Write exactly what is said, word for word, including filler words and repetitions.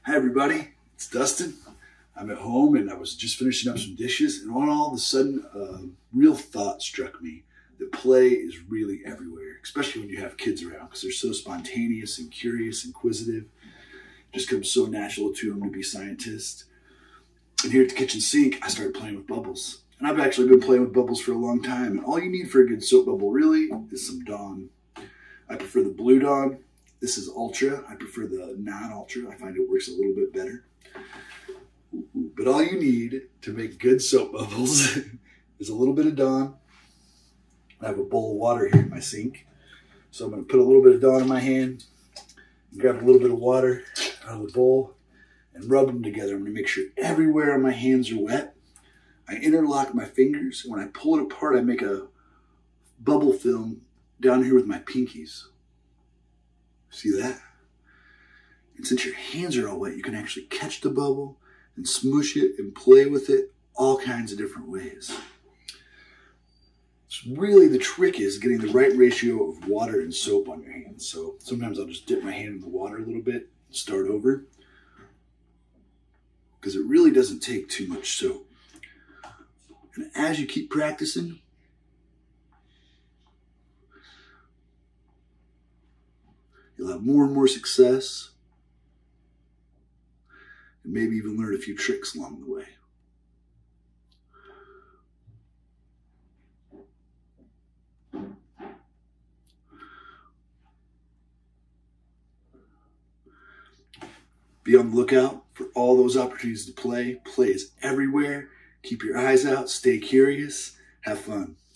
Hi everybody, it's Dustin. I'm at home and I was just finishing up some dishes, and all of a sudden a real thought struck me that play is really everywhere, especially when you have kids around, because they're so spontaneous and curious, inquisitive. It just comes so natural to them to be scientists. And here at the kitchen sink, I started playing with bubbles. And I've actually been playing with bubbles for a long time, and all you need for a good soap bubble really is some Dawn. I prefer the blue Dawn. This is Ultra. I prefer the non-Ultra. I find it works a little bit better. But all you need to make good soap bubbles is a little bit of Dawn. I have a bowl of water here in my sink. So I'm going to put a little bit of Dawn in my hand, grab a little bit of water out of the bowl, and rub them together. I'm going to make sure everywhere on my hands are wet. I interlock my fingers, and when I pull it apart, I make a bubble film down here with my pinkies. See that? And since your hands are all wet, you can actually catch the bubble and smoosh it and play with it all kinds of different ways. It's really, the trick is getting the right ratio of water and soap on your hands. So sometimes I'll just dip my hand in the water a little bit and start over, because it really doesn't take too much soap. And as you keep practicing, you'll have more and more success, and maybe even learn a few tricks along the way. Be on the lookout for all those opportunities to play. Play is everywhere. Keep your eyes out, stay curious, have fun.